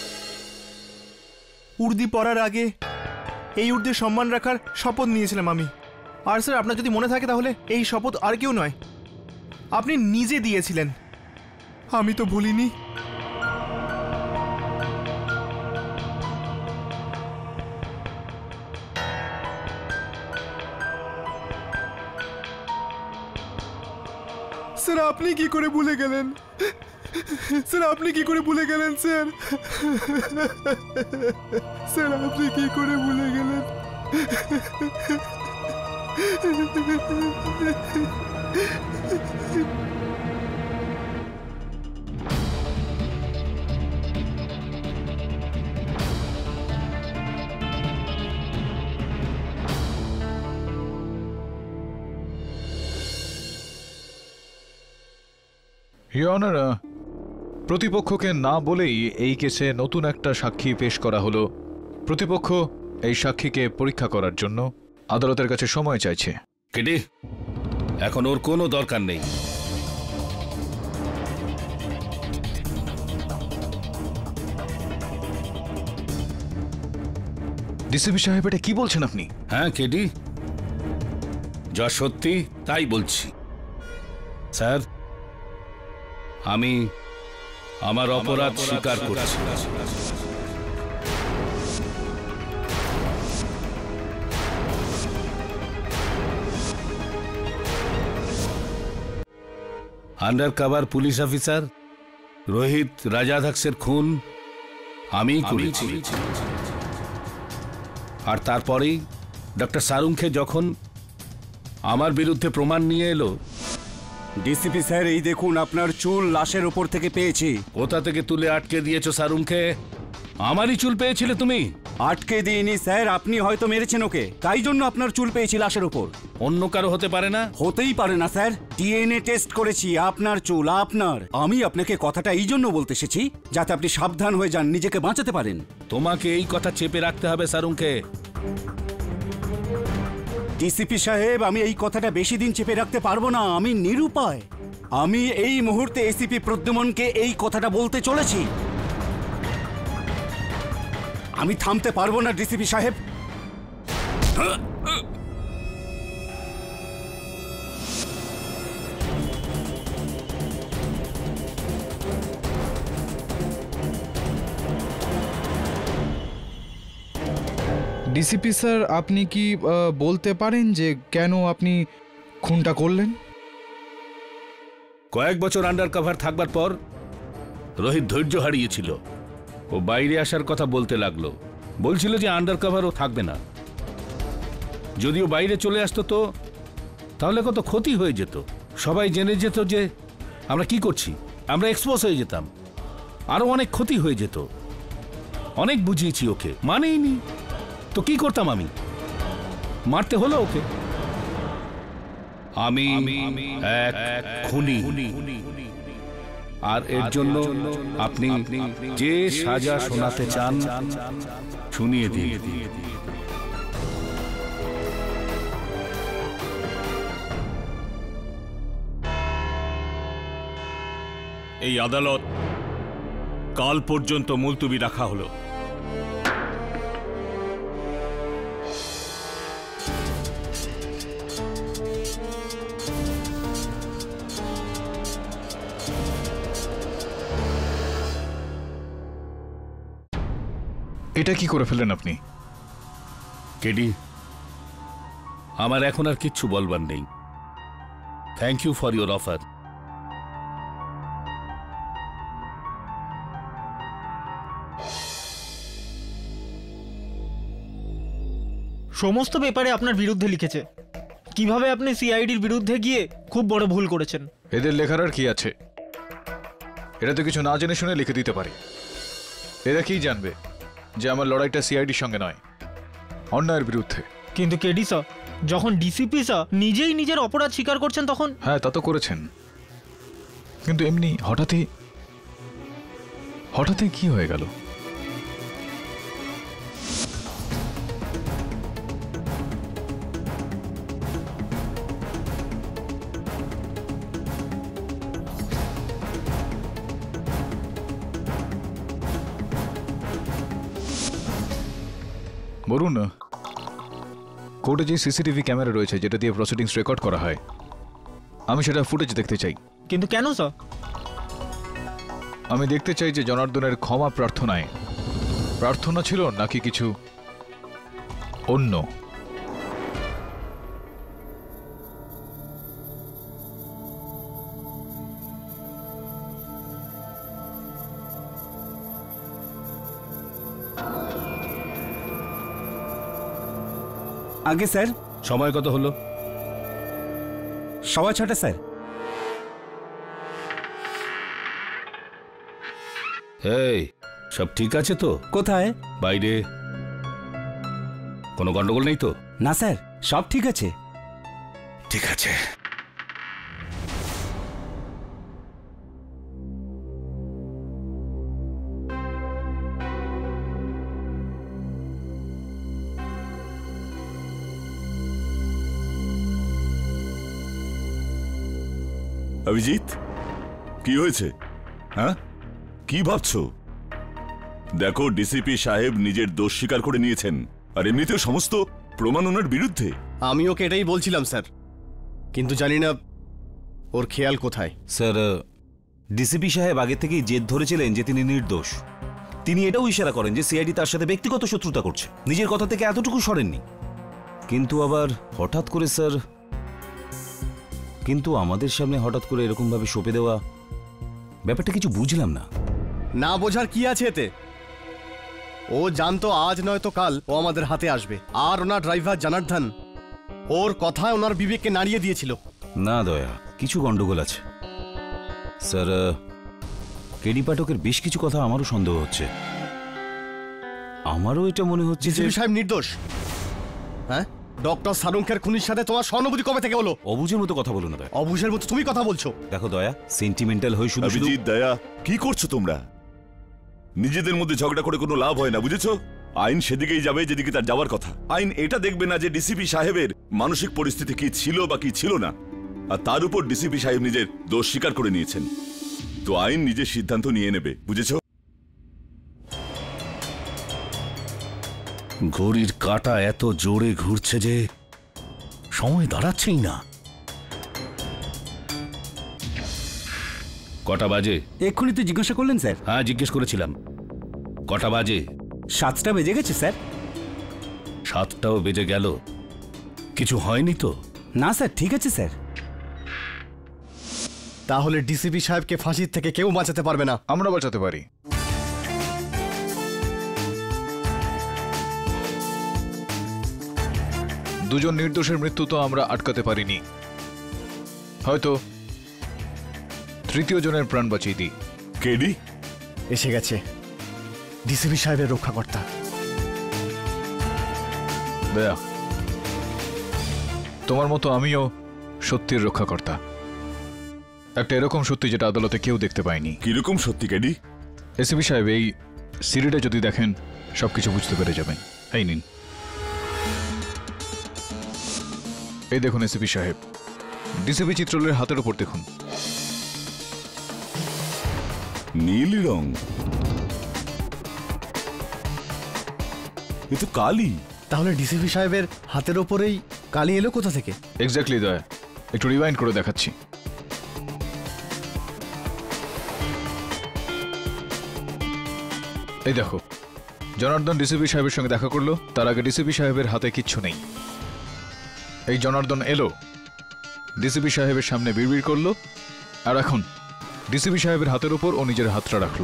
উর্দি পড়ার আগে এই উর্দির সম্মান রাখার শপথ নিয়েছিলাম আমি। আর স্যার, আপনার যদি মনে থাকে তাহলে এই শপথ আর কেউ নয়, আপনি নিজে দিয়েছিলেন। আমি তো ভুলিনি। স্যার, আপনি কি করে ভুলে গেলেন? স্যার, আপনি কি করে ভুলে গেলেন? স্যার, স্যার, আপনি কি করে ভুলে গেলেন? ইওর অনার, প্রতিপক্ষকে না বলেই এই কেসে নতুন একটা সাক্ষী পেশ করা হলো। প্রতিপক্ষ এই সাক্ষীকে পরীক্ষা করার জন্য আদালতের কাছে সময় চাইছে। কেডি, এখন ওর কোনো দরকার নেই। ডিসিপি সাহেব, এটা কি বলছেন আপনি? হ্যাঁ কেডি, যা সত্যি তাই বলছি। স্যার, আমি আমার অপরাধ স্বীকার করছি। Under cover police officer Rohit রাজাধাক্সের খুন আমিই করেছি। আর তারপরেই ডক্টর সারুংখে যখন আমার বিরুদ্ধে প্রমাণ নিয়ে এলো। ডিসিপি স্যার, এই দেখুন আপনার চুল লাশের উপর থেকে পেয়েছি। কোথা থেকে তুলে আটকে দিয়েছো সারুংখে? আমারই চুল পেয়েছিলে তুমি? আটকে দিইনি স্যার, আপনি হয়তো মেরেছেন ওকে, তাই জন্য আপনার চুল পেয়েছি লাশের উপর। অন্য কারো হতে পারে না? হতেই পারে না স্যার, ডিএনএ টেস্ট করেছি, আপনার চুল আপনার। আমি আপনাকে কথাটা এই জন্য বলতে এসেছি যাতে আপনি সাবধান হয়ে যান, নিজেকে বাঁচাতে পারেন। তোমাকে এই কথা চেপে রাখতে হবে সারুংখে। ডিসিপি সাহেব, আমি এই কথাটা বেশি দিন চেপে রাখতে পারবো না, আমি নিরুপায়। আমি এই মুহূর্তে এসিপি প্রদ্যুমনকে এই কথাটা বলতে চলেছি। আমি থামতে পারবো না ডিসিপি সাহেব। ডিসিপি স্যার, আপনি কি বলতে পারেন যে কেন আপনি খুনটা করলেন? কয়েক বছর আন্ডার কভার থাকবার পর রোহিত ধৈর্য হারিয়েছিল। ও বাইরে আসার কথা বলতে লাগলো, বলছিল যে আন্ডার কভার ও থাকবে না। যদিও বাইরে চলে আসতো তো তাহলে কত ক্ষতি হয়ে যেত। সবাই জেনে যেত যে আমরা কি করছি? আমরা এক্সপোজ হয়ে যেতাম, আরো অনেক ক্ষতি হয়ে যেত। অনেক বুঝিয়েছি ওকে, মানেইনি তো কি করতাম? আমি মারতে হলো ওকে। আমি এক খুনি, আর এর জন্য আপনি যে সাজা শোনাতে চান শুনিয়ে দিন। এই আদালত কাল পর্যন্ত মুলতবি রাখা হলো। এটা কি করে ফেললেন আপনি? কেডি, আমার এখন আর কিচ্ছু বলবার নেই। Thank you for your offer. সমস্ত পেপারে আপনার বিরুদ্ধে লিখেছে। কিভাবে আপনি সিআইডির বিরুদ্ধে গিয়ে খুব বড় ভুল করেছেন। এদের লেখার আর কি আছে? এরা তো কিছু না জেনে শুনে লিখে দিতে পারে। এরা কি জানবে যে আমার লড়াইটা সিআইডির সঙ্গে নয়, অন্যায়ের বিরুদ্ধে। কিন্তু কেডি স্যার, যখন ডিসিপি স্যার নিজেই নিজের অপরাধ স্বীকার করছেন তখন। হ্যাঁ, তা তো করেছেন, কিন্তু এমনি হঠাৎই কি হয়ে গেল? বলুন, কোর্টে যে সিসিটিভি ক্যামেরা রয়েছে যেটা দিয়ে প্রসিডিংস রেকর্ড করা হয়, আমি সেটা ফুটেজ দেখতে চাই। কিন্তু কেন স্যার? আমি দেখতে চাই যে জনার্দনের ক্ষমা প্রার্থনায় প্রার্থনা ছিল নাকি কিছু অন্য। আগে স্যার। সময় কত হলো? 6:15 স্যার। এই সব ঠিক আছে তো? কোথায়? বাইরে কোনো গন্ডগোল নেই তো? না স্যার, সব ঠিক আছে। ঠিক আছে। অভিজিৎ, কি হয়েছে? হ্যাঁ, কি ভাবছো? দেখো, ডিসিপি সাহেব নিজের দোষ স্বীকার করে নিয়েছেন, আর এমনিতেও সমস্ত প্রমাণ ওনার বিরুদ্ধে। আমি ওকে এটাই বলছিলাম স্যার, কিন্তু জানি না ওর খেয়াল কোথায়। স্যার, ডিসিপি সাহেব আগে থেকেই জেদ ধরেছিলেন যে তিনি নির্দোষ। তিনি এটাও ইশারা করেন যে সিআইডি তার সাথে ব্যক্তিগত শত্রুতা করছে, নিজের কথা থেকে এতটুকু সরেননি। কিন্তু আবার হঠাৎ করে স্যার, কিন্তু আমাদের সামনে হঠাৎ করে এরকম ভাবে সঁপে দেওয়া, ব্যাপারটা কিছু বুঝলাম না। না বোঝার কি আছে এতে? ও জানতো আজ নয়তো কাল ও আমাদের হাতে আসবে, আর ওনার ড্রাইভার জনার্দন ওর কথায় ওনার বিবেককে নাড়িয়ে দিয়েছিল। না দয়া, কিছু গন্ডগোল আছে স্যার। কেডি পাঠকের বেশ কিছু কথা আমারও সন্দেহ হচ্ছে। আমারও এটা মনে হচ্ছে যে ডিসিপি সাহেব নির্দোষ। হ্যাঁ, ডক্টর সারুঙ্কের খুনির সাথে তোমার সহানুভূতি কবে থেকে হলো? অবুঝের মতো কথা বলো না দয়া। অবুঝের মতো তুমি কথা বলছো? দেখো দয়া, সেন্টিমেন্টাল হয়ে শুধু শুধু। অভিজিৎ, দয়া, কি করছো তোমরা? নিজেদের মধ্যে ঝগড়া করে কোনো লাভ হয় না, বুঝেছো? আইন সেদিকেই যাবে যেদিকে তার যাওয়ার কথা। আইন এটা দেখবে না যে ডিসিপি সাহেবের মানসিক পরিস্থিতি কি ছিল বা কি ছিল না, আর তার উপর ডিসিপি সাহেব নিজের দোষ স্বীকার করে নিয়েছেন। তো আইন নিজের সিদ্ধান্ত নিয়ে নেবে, বুঝেছো? ঘড়ির কাঁটা এত জোরে ঘুরছে যে সময় দাঁড়াচ্ছেই না। কটা বাজে? এক্ষুনি তো জিজ্ঞাসা করলেন স্যার। হ্যাঁ, জিজ্ঞেস করেছিলাম কটা বাজে। 7টা বেজে গেছে স্যার। 7টাও বেজে গেল, কিছু হয়নি তো? না স্যার, ঠিক আছে স্যার। তাহলে ডিসিপি সাহেবকে ফাঁসির থেকে কেউ বাঁচাতে পারবে না। আমরা বাঁচাতে পারি। দুজন নির্দোষের মৃত্যু তো আমরা আটকাতে পারিনি, হয়তো তৃতীয় জনের প্রাণ বাঁচিয়ে দিই। কেডি এসে গেছে ডিসিপি সাহেবের রক্ষাকর্তা। দয়া, তোমার মতো আমিও সত্যির রক্ষাকর্তা। একটা এরকম সত্যি যেটা আদালতে কেউ দেখতে পায়নি। কিরকম সত্যি কেডি? এসিপি সাহেব, এই সিডিটা যদি দেখেন সবকিছু বুঝতে পেরে যাবেন। এই নিন। এই দেখুন এসিপি সাহেব, ডিসিপি চিত্রলের হাতের উপর দেখুন। নীল রং, এ তো কালি। তাহলে ডিসিপি সাহেবের হাতের ওপরেই কালি এলো কোথা থেকে? এক্স্যাক্টলি দয়া, একটু রিওয়াইন্ড করে দেখাচ্ছি। এই দেখো, জনার্দন ডিসিপি সাহেবের সঙ্গে দেখা করলো, তার আগে ডিসিপি সাহেবের হাতে কিচ্ছু নেই। এই জনার্দন এলো, ডিসিপি সাহেবের সামনে বিড়বিড় করলো, আর এখন ডিসিপি সাহেবের হাতের উপর ও নিজের হাতটা রাখলো,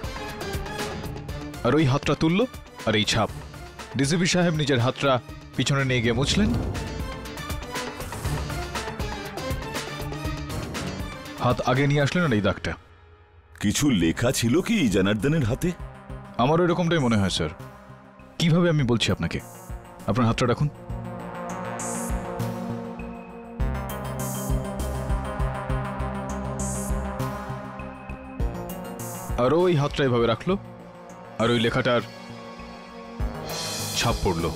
আর ওই হাতটা তুললো, আর এই ছাপ। ডিসিপি সাহেব নিজের হাতটা পিছনে নিয়ে গিয়ে মুছলেন, হাত আগে নিয়ে আসলেন, আর এই দাগটা। কিছু লেখা ছিল কি জনার্দনের হাতে? আমারও এরকমটাই মনে হয় স্যার। কিভাবে আমি বলছি আপনাকে, আপনার হাতটা রাখুন। আর ওই হাতটা এভাবে রাখলো, আর ওই লেখাটার ছাপ পড়লো।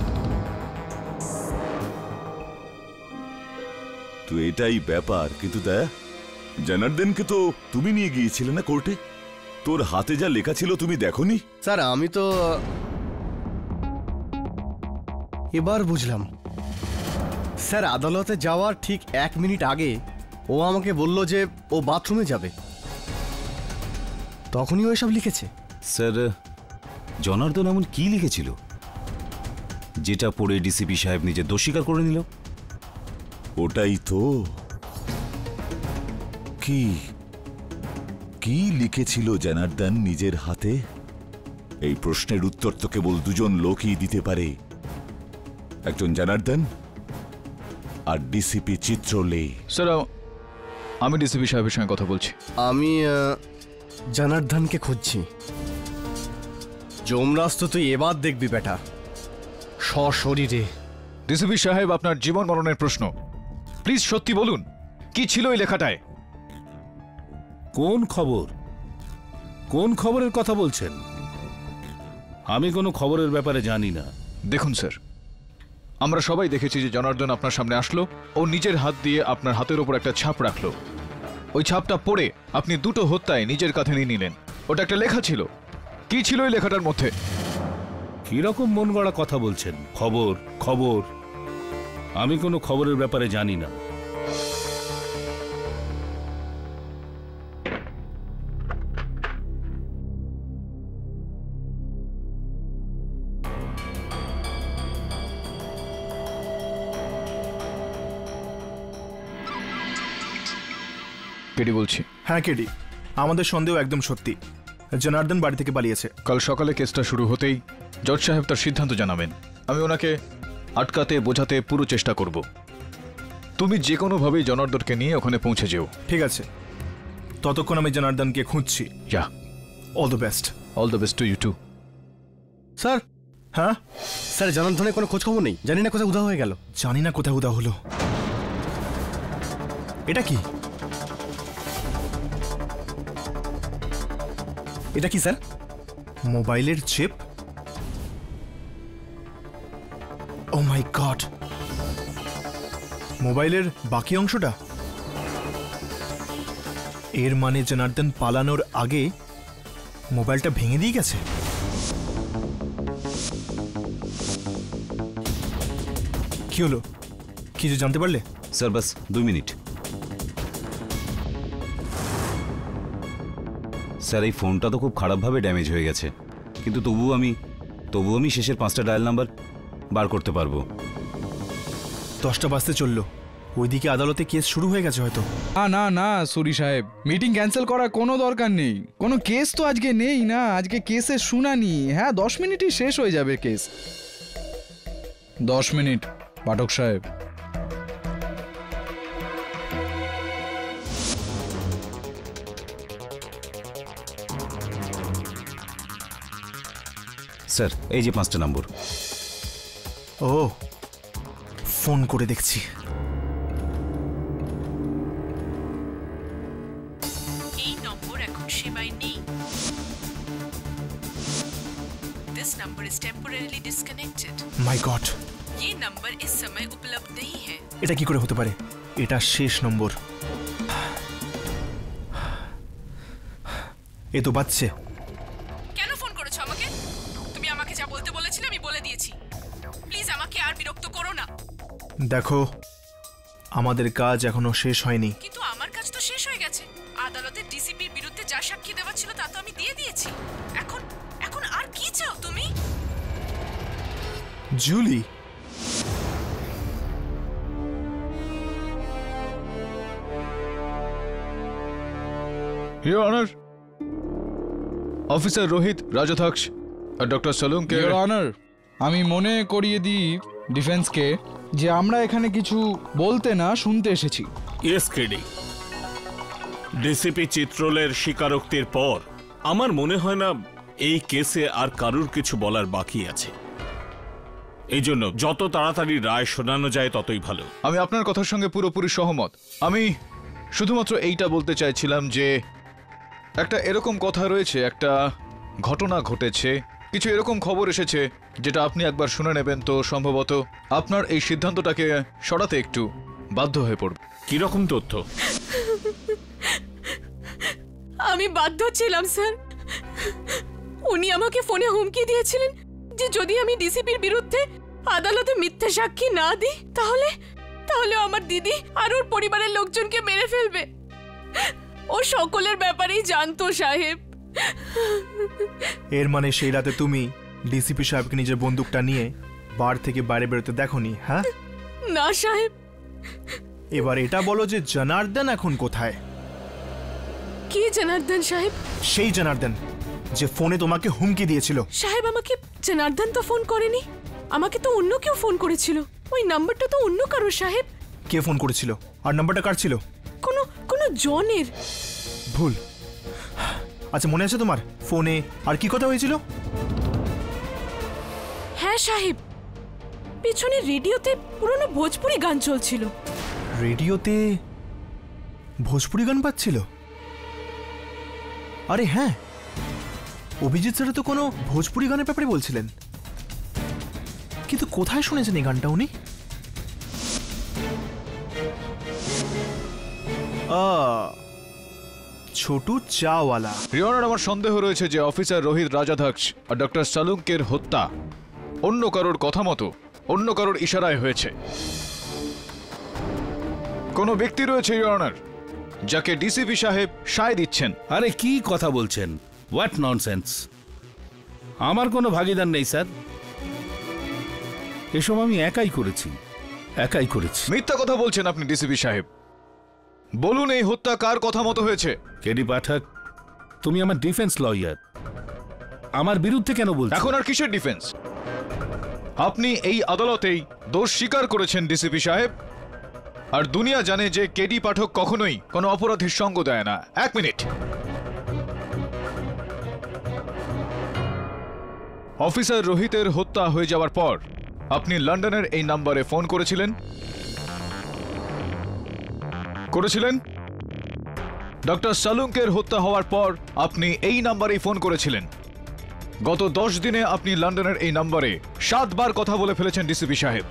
তো এটাই ব্যাপার। কিন্তু দয়া, জনার্দনকে তো তুমি নিয়ে গিয়েছিলে না কোর্টে? তোর হাতে যা লেখা ছিল তুমি দেখোনি? স্যার আমি তো এবার বুঝলাম। স্যার আদালতে যাওয়ার ঠিক 1 মিনিট আগে ও আমাকে বলল যে ও বাথরুমে যাবে, তখনই ও এসব লিখেছে। স্যার, জনার্দন এমন কি লিখেছিল যেটা পড়ে ডিসিপি সাহেব নিজে দোষ স্বীকার করে নিল? ওটাই তো। কি কি লিখেছিল জনার্দন নিজের হাতে? এই প্রশ্নের উত্তর তো কেবল দুজন লোকই দিতে পারে, একজন জনার্দন আর ডিসিপি চিত্রলে। স্যার, আমি ডিসিপি সাহেবের সঙ্গে কথা বলছি। আমি জনার্দনকে খুঁজছি। যমরাজ তো তুই এবার দেখবি বেটা, সশরীরে। ডিসিপি সাহেব, আপনার জীবন মরণের প্রশ্ন, প্লিজ সত্যি বলুন, কি ছিল এই লেখাটায়? কোন খবর? কোন খবরের কথা বলছেন? আমি কোনো খবরের ব্যাপারে জানি না। দেখুন স্যার, আমরা সবাই দেখেছি যে জনার্দন আপনার সামনে আসলো, ও নিজের হাত দিয়ে আপনার হাতের উপর একটা ছাপ রাখলো। ওই ছাপটা পড়ে আপনি দুটো হত্যায় নিজের কাঁধে নিয়ে নিলেন। ওটা একটা লেখা ছিল। কি ছিল ওই লেখাটার মধ্যে? কিরকম মন গড়া কথা বলছেন? খবর খবর, আমি কোনো খবরের ব্যাপারে জানি না। কেডি বলছি। হ্যাঁ কেডি, আমাদের সন্দেহ একদম সত্যি। জনার্দন বাড়ি থেকে পালিয়েছে। কাল সকালে কেসটা শুরু হতেই জজ সাহেব তার সিদ্ধান্ত জানাবেন। আমি ওনাকে আটকাতে বোঝাতে পুরো চেষ্টা করব। তুমি যে কোনোভাবেই জনার্দনকে নিয়ে ওখানে পৌঁছে যেও। ঠিক আছে, ততক্ষণ আমি জনার্দনকে খুঁজছি। Yeah, all the best. All the best to you too. Sir. হ্যাঁ স্যার, জনার্দনের কোনো খোঁজ খবর নেই। জানি না কোথায় উদা হয়ে গেল। জানি না কোথায় উদা হলো। এটা কি? এটা কি স্যার? মোবাইলের চিপ। ও মাই গড, মোবাইলের বাকি অংশটা। এর মানে জনার্দন পালানোর আগে মোবাইলটা ভেঙে দিয়ে গেছে। কি হলো, কিছু জানতে পারলে? স্যার বাস 2 মিনিট। স্যার, এই ফোনটা তো খুব খারাপভাবে ড্যামেজ হয়ে গেছে, কিন্তু তবুও আমি শেষের 5টা ডায়াল নাম্বার বার করতে পারবো। 10টা বাজতে চললো, ওইদিকে আদালতে কেস শুরু হয়ে গেছে হয়তো। না না সুরি সাহেব, মিটিং ক্যান্সেল করার কোনো দরকার নেই। কোনো কেস তো আজকে নেই না, আজকে কেসের শুনানি। হ্যাঁ, 10 মিনিটই শেষ হয়ে যাবে কেস। 10 মিনিট পাঠক সাহেব। স্যার এই যে 5টা নম্বর। ও, ফোন করে দেখছি। এই নম্বর এখন সেবায় নেই। This number is temporarily disconnected. My god, ये नंबर इस समय उपलब्ध नहीं है। এটা কি করে হতে পারে? এটা শেষ নম্বর। এ তো বাজছে। কেন ফোন করেছো আমাকে? তুমি আমাকে যা বলতে বলেছিলে আমি বলে দিয়েছি। প্লিজ আমাকে আর বিরক্ত করো না। দেখো, আমাদের কাজ এখনো শেষ হয়নি। কিন্তু আমার কাজ তো শেষ হয়ে গেছে। আদালতে ডিসিপির বিরুদ্ধে যা সাক্ষী দেওয়া ছিল তা তো আমি দিয়ে দিয়েছি। এখন এখন আর কি চাও তুমি? Julie, your honour, officer Rohit Rajadhyaksha আর ডক্টর সালুংকে। ইয়োর অনার, আমি মনে করিয়ে দিই ডিফেন্সকে যে আমরা এখানে কিছু বলতে না শুনতে এসেছি। ইয়েস কেডি, ডিসিপি চিত্রলের স্বীকারোক্তির পর আমার মনে হয় না এই কেসে আর কারুর কিছু বলার বাকি আছে। এই জন্য যত তাড়াতাড়ি রায় শোনানো যায় ততই ভালো। আমি আপনার কথার সঙ্গে পুরোপুরি সহমত। আমি শুধুমাত্র এইটা বলতে চাইছিলাম যে একটা এরকম কথা রয়েছে, একটা ঘটনা ঘটেছে, কিছু এরকম খবর এসেছে যেটা আপনি একবার শুনে নেবেন তো সম্ভবত আপনার এই সিদ্ধান্তটাকে সরাতে একটু বাধ্য হয়ে পড়বে। কিরকম তথ্য? আমি বাধ্য ছিলাম স্যার। উনি আমাকে ফোনে হুমকি দিয়েছিলেন যে যদি আমি ডিসিপির বিরুদ্ধে আদালতে মিথ্যে সাক্ষী না দিই তাহলে তাহলে আমার দিদি আর ওর পরিবারের লোকজনকে মেরে ফেলবে। ও সকলের ব্যাপারেই জানতো সাহেব। এর মানে সেই রাতে তুমি ডিসিপি সাহেবকে নিজের বন্দুকটা নিয়ে বার থেকে বাইরে বেরোতে দেখোনি? হ্যাঁ না সাহেব। এবার এটা বলো যে জনার্দন এখন কোথায়? কি জনার্দন সাহেব? সেই জনার্দন যে ফোনে তোমাকে হুমকি দিয়েছিল। সাহেব, আমাকে জনার্দন তো ফোন করেনি, আমাকে তো অন্য কেউ ফোন করেছিল। ওই নাম্বারটা তো অন্য কারো সাহেব। কে ফোন করেছিল আর নাম্বারটা কার ছিল? কোনো জনের। ভুল। আচ্ছা, মনে আছে তোমার ফোনে আর কি কথা হয়েছিল? হ্যাঁ সাহেব, পিছনে রেডিওতে পুরনো ভোজপুরি গান চলছিল। রেডিওতে ভোজপুরি গান পাচ্ছিল? আরে হ্যাঁ, অভিজিৎ স্যার তো কোনো ভোজপুরি গানের ব্যাপারে বলছিলেন, কিন্তু কোথায় শুনেছেন এই গানটা উনি? ছোটু চাওয়ালা। রিওনার, আমার সন্দেহ রয়েছে যে অফিসার রোহিত রাজাধাক্ষ আর ডক্টর সালুংকের হত্যা অন্য কারোর কথা মতো, অন্য কারোর ইশারায় হয়েছে। কোনো ব্যক্তি রয়েছে রিওনার যাকে ডিসিপি সাহেব সায় দিচ্ছেন। আরে কি কথা বলছেন? What nonsense! আমার কোনো ভাগিদার নেই স্যার, এসব আমি একাই করেছি। মিথ্যা কথা বলছেন আপনি ডিসিপি সাহেব। বলুন এই হত্যা কার কথা মতো হয়েছে? কেডি পাঠক, তুমি আমার ডিফেন্স লয়ার, আমার বিরুদ্ধে কেন বলছো? এখন আর কিসের ডিফেন্স? আপনি এই আদালতেই দোষ স্বীকার করেছেন ডিসিপি সাহেব, আর দুনিয়া জানে যে কেডি পাঠক কখনোই কোনো অপরাধীর সঙ্গ দেয় না। 1 মিনিট। অফিসার রোহিতের হত্যা হয়ে যাওয়ার পর আপনি লন্ডনের এই নাম্বারে ফোন করেছিলেন? ডক্টর সালুংকের হত্যা হওয়ার পর আপনি এই নাম্বারেই ফোন করেছিলেন। গত 10 দিনে আপনি লন্ডনের এই নাম্বারে 7 বার কথা বলে ফেলেছেন ডিসিপি সাহেব।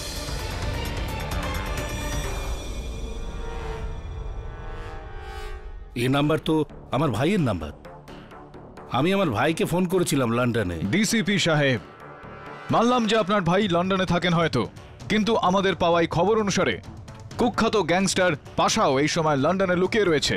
এই নাম্বার তো আমার ভাইয়ের নাম্বার। আমি আমার ভাইকে ফোন করেছিলাম লন্ডনে। ডিসিপি সাহেব, মানলাম যে আপনার ভাই লন্ডনে থাকেন হয়তো, কিন্তু আমাদের পাওয়া এই খবর অনুসারে কুখ্যাত গ্যাংস্টার পাশাও এই সময় লন্ডনে লুকিয়ে রয়েছে।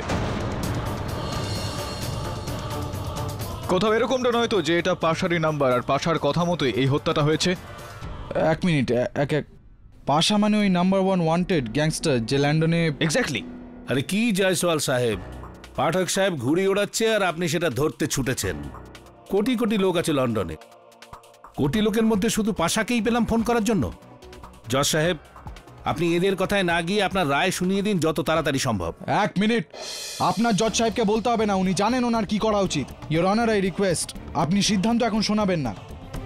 কোথাও এরকমটা নয় তো যে এটা পাশারি নাম্বার আর পাশার কথা মতোই এই হত্যাটা হয়েছে? 1 মিনিট, পাশা মানে ওই নাম্বার 1 ওয়ান্টেড গ্যাংস্টার যে লন্ডনে। এক্স্যাক্টলি। আরে কি জয়সওয়াল সাহেব, পাঠক সাহেব ঘুড়ি ওড়াচ্ছে আর আপনি সেটা ধরতে ছুটেছেন। কোটি কোটি লোক আছে লন্ডনে, কোটি লোকের মধ্যে শুধু পাশাকেই পেলাম ফোন করার জন্য। জজ সাহেব, আপনি এদের কথায় না গিয়ে আপনার রায় শুনিয়ে দিন যত তাড়াতাড়ি সম্ভব। 1 মিনিট, আপনার জজ সাহেবকে বলতে হবে না, উনি জানেন ওনার কি করা উচিত। ইওর অনার, আই রিকোয়েস্ট আপনি সিদ্ধান্ত এখন শোনাবেন না।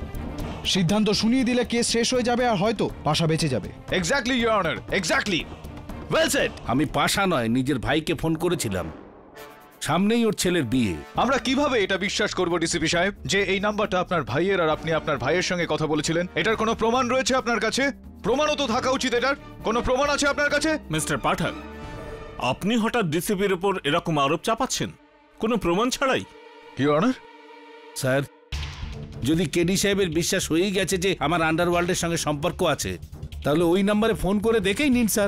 সিদ্ধান্ত শুনিয়ে দিলে কেস শেষ হয়ে যাবে আর হয়তো পাশা বেঁচে যাবে। Exactly your honour, exactly. Well said. আমি পাশা নয়, নিজের ভাইকে ফোন করেছিলাম, সামনেই ওর ছেলের বিয়ে। আমরা কিভাবে এটা বিশ্বাস করব ডিসিপি সাহেব যে এই নাম্বারটা আপনার ভাইয়ের আর আপনি আপনার ভাইয়ের সঙ্গে কথা বলেছিলেন? এটার কোনো প্রমাণ রয়েছে আপনার কাছে? প্রমাণও তো থাকা উচিত। এটার কোনো প্রমাণ আছে আপনার কাছে? মিস্টার পাঠক, আপনি হঠাৎ ডিসিপির উপর এরকম আরোপ চাপাচ্ছেন কোনো প্রমাণ ছাড়াই? ইওর অনার, স্যার, যদি কেডি সাহেবের বিশ্বাস হয়েই গেছে যে আমার আন্ডারওয়ার্ল্ডের সঙ্গে সম্পর্ক আছে, তাহলে ওই নাম্বারে ফোন করে দেখেই নিন স্যার।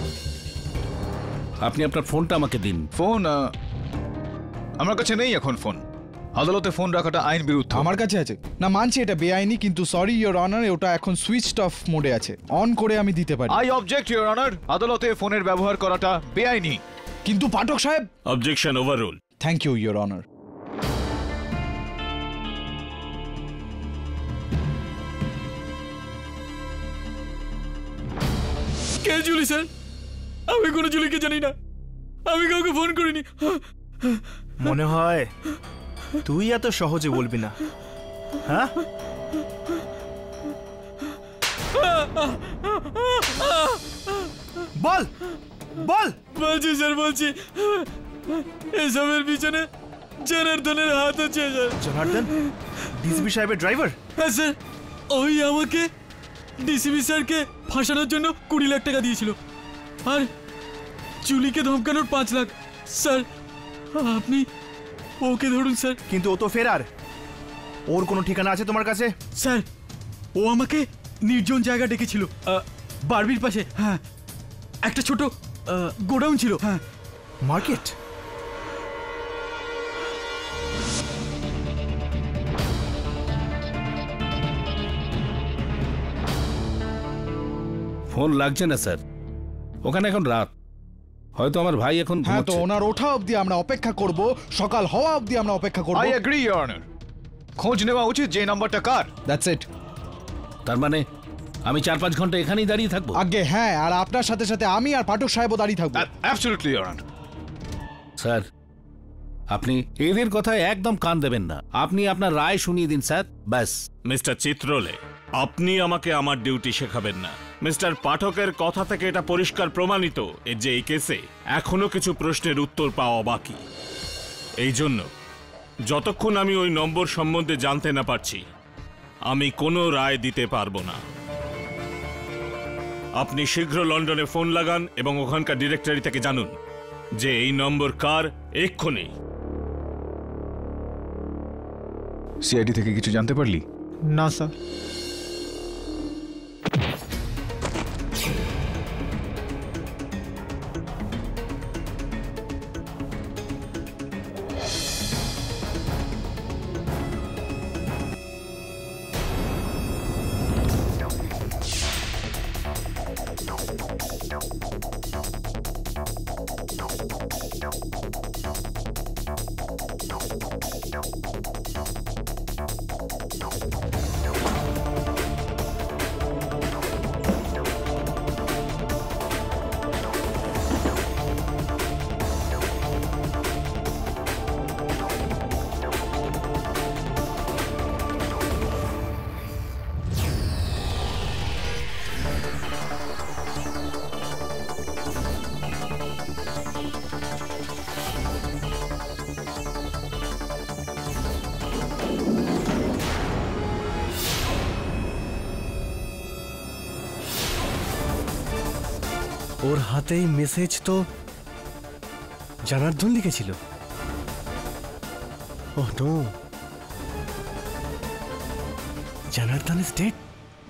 আপনি আপনার ফোনটা আমাকে দিন। ফোন আমার কাছে নেই এখন। ফোন আদালতে ফোন রাখাটা আইন বিরুদ্ধ। আমার কাছে আছে। না মানছি এটা বেআইনি, কিন্তু সরি ইওর অনার, ওটা এখন সুইচড অফ মোডে আছে। অন করে আমি দিতে পারি। আই অবজেক্ট ইওর অনার, আদালতে ফোনের ব্যবহার করাটা বেআইনি। কিন্তু পাঠক সাহেব। Objection overrule. Thank you your honour. কে জুলি স্যার? আমি কোনো জুলিকে জানি না, আমি কাউকে ফোন করিনি। মনে হয় তুই এত সহজে বলবি না, হ্যাঁ? বল বল। বলছি স্যার, বলছি এসবের পিছনে জনার্দনের হাত আছে স্যার। জনার্দন ডিসিপি সাহেবের ড্রাইভার? হ্যাঁ স্যার, ওই আমাকে ডিসিপি স্যারকে ফাঁসানোর জন্য 20 লাখ টাকা দিয়েছিল, আর চুলিকে ধমকানোর 5 লাখ। স্যার আপনি ওকে ধরুন স্যার। কিন্তু ও তো ফেরার। ওর কোনো ঠিকানা আছে তোমার কাছে? স্যার ও আমাকে নির্জন জায়গা ডেকেছিল, বারবির পাশে। হ্যাঁ, একটা ছোট গোডাউন ছিল। হ্যাঁ, মার্কেট। ফোন লাগছে না স্যার, ওখানে এখন রাত, হয়তো আমার ভাই এখন হ্যাঁ, তো ঘুমোচ্ছে। ওনার ওঠা অবধি আমরা অপেক্ষা করব, সকাল হওয়া অবধি আমরা অপেক্ষা করব। I agree your honour. খোঁজ নেওয়া উচিত যে নাম্বারটা কার। That's it. তার মানে আমি 4-5 ঘন্টা এখানেই দাঁড়িয়ে থাকবো? আগে হ্যাঁ, আর আপনার সাথে সাথে আমি আর পাঠক সাহেবও দাঁড়িয়ে থাকবো। Absolutely your honour. স্যার, আপনি এদের কথায় একদম কান দেবেন না, আপনি আপনার রায় শুনিয়ে দিন স্যার, ব্যাস। মিস্টার চিত্রলে, আপনি আমাকে আমার ডিউটি শেখাবেন না। মিস্টার পাঠকের কথা থেকে এটা পরিষ্কার প্রমাণিত যে এই কেসে এখনো কিছু প্রশ্নের উত্তর পাওয়া বাকি। এই জন্য যতক্ষণ আমি ওই নম্বর সম্বন্ধে জানতে না পারছি, আমি কোনো রায় দিতে পারবো না। আপনি শীঘ্র লন্ডনে ফোন লাগান এবং ওখানকার ডিরেক্টরি থেকে জানুন যে এই নম্বর কার। এক্ষুনি। সিআইডি থেকে কিছু জানতে পারলি? না স্যার। ওর হাতেই মেসেজ তো জনার্দন লিখেছিল। Oh no, Janardan is dead.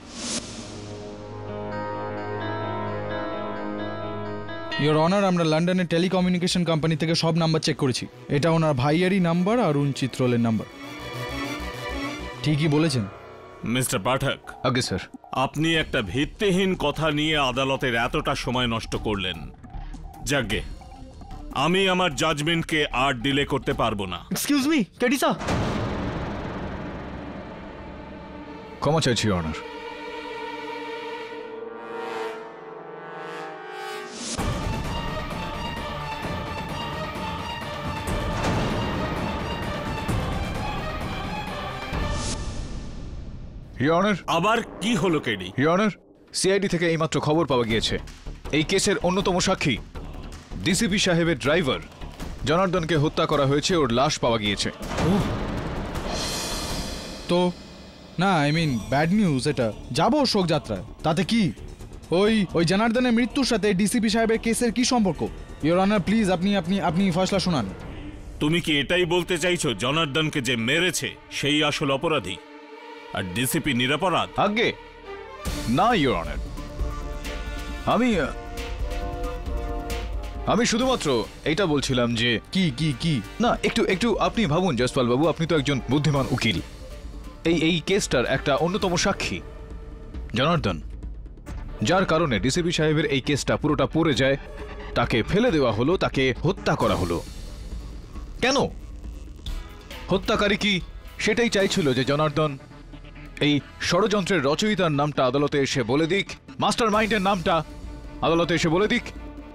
Your honour, আমরা লন্ডনের টেলিকমিউনিকেশন কোম্পানি থেকে সব নাম্বার চেক করেছি। এটা ওনার ভাইয়েরই নাম্বার, অরুণ চিত্রলের নাম্বার। ঠিকই বলেছেন মিস্টার পাঠক। আগে স্যার। আপনি একটা ভিত্তিহীন কথা নিয়ে আদালতের এতটা সময় নষ্ট করলেন। যাকগে, আমি আমার জাজমেন্টকে আর ডিলে করতে পারবো না। Excuse me, KD sir. ক্ষমা চাইছি ইওর অনার। ইওর অনার, আবার কি হলো কেডি? ইওর অনার, সিআইডি থেকে এইমাত্র খবর পাওয়া গিয়েছে এই কেসের অন্যতম সাক্ষী ডিসিপি সাহেবের ড্রাইভার জনার্দনকে হত্যা করা হয়েছে, ওর লাশ পাওয়া গিয়েছে। তো না, আই মিন ব্যাড নিউজ এটা। যাবো শোকযাত্রায়, তাতে কি? ওই জনার্দনের মৃত্যুর সাথে ডিসিপি সাহেবের কেসের কি সম্পর্ক? ইওর অনার প্লিজ আপনি আপনি আপনি ফয়সলা শোনান। তুমি কি এটাই বলতে চাইছো জনার্দনকে যে মেরেছে সেই আসল অপরাধী আর ডিসিপি নিরপরাধ? আগে না ইওর অনার, আমি শুধুমাত্র এটা বলছিলাম যে কি কি কি না, একটু আপনি ভাবুন জয়সওয়াল বাবু, আপনি তো একজন বুদ্ধিমান উকিল। এই কেসটার একটা অন্যতম সাক্ষী জনার্দন, যার কারণে ডিসিপি সাহেবের এই কেসটা পুরোটা পড়ে যায়। তাকে ফেলে দেওয়া হলো, তাকে হত্যা করা হলো। কেন? হত্যাকারী কি সেটাই চাইছিল যে জনার্দন এই ষড়যন্ত্রের রচয়িতার নামটা আদালতে এসে বলে দিক, মাস্টার মাইন্ডের নামটা আদালতে এসে বলে দিক।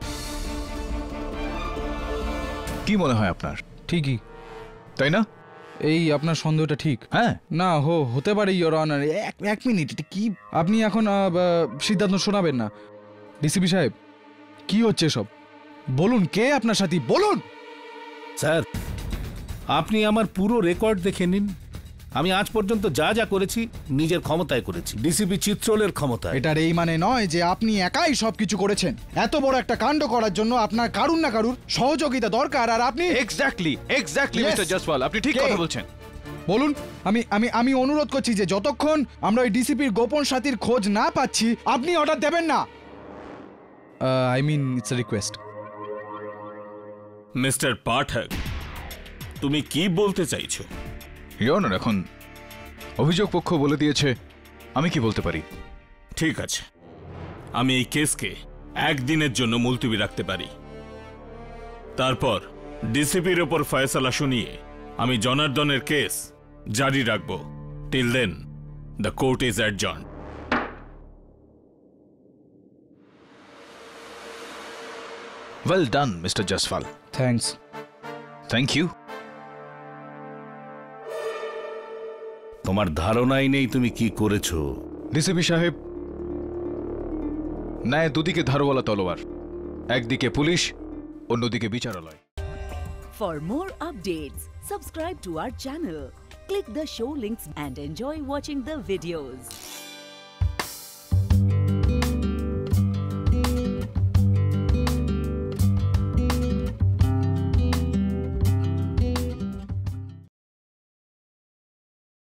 কি মনে হয় আপনার? ঠিকই, তাই না? এই আপনার সন্দেহটা ঠিক। হ্যাঁ না হতে পারে ইওর অনার। এক মিনিট, এটা কি আপনি এখন সিদ্ধান্ত শোনাবেন না? ডিসিপি সাহেব, কি হচ্ছে সব? বলুন, কে আপনার সাথী? বলুন। স্যার, আপনি আমার পুরো রেকর্ড দেখে নিন। আমি আজ পর্যন্ত যা যা করেছি নিজের ক্ষমতায় করেছি, ডিসিপি চিত্রলের ক্ষমতায়। এটার এই মানে নয় যে আপনি একাই সবকিছু করেছেন। এত বড় একটা কাণ্ড করার জন্য আপনার কারুর না কারুর সহযোগিতা দরকার, আর আপনি এক্স্যাক্টলি মিস্টার জয়সওয়াল, আপনি ঠিক কথা বলছেন। বলুন। আমি অনুরোধ করছি যে যতক্ষণ আমরা ওই ডিসিপির গোপন সাথীর খোঁজ না পাচ্ছি আপনি অর্ডার দেবেন না। I mean it's a request. Mister Pathak, তুমি কি বলতে চাইছো? ইওর অনার, এখন অভিযোগ পক্ষ বলে দিয়েছে, আমি কি বলতে পারি? ঠিক আছে, আমি এই কেসকে একদিনের জন্য মুলতবি রাখতে পারি। তারপর ডিসিপির ওপর ফয়সালা শুনিয়ে আমি জনার্দনের কেস জারি রাখব। Till then the court is adjourned. Well done mister Jaiswal. Thanks. Thank you. তোমার ধারণাই নেই তুমি কি করেছো। ডিসিপি সাহেব, ন্যায় দুদিকে ধারওয়ালা তলোয়ার, একদিকে পুলিশ, অন্যদিকে বিচারালয়। For more updates, subscribe to our channel, click the show links and enjoy watching the videos.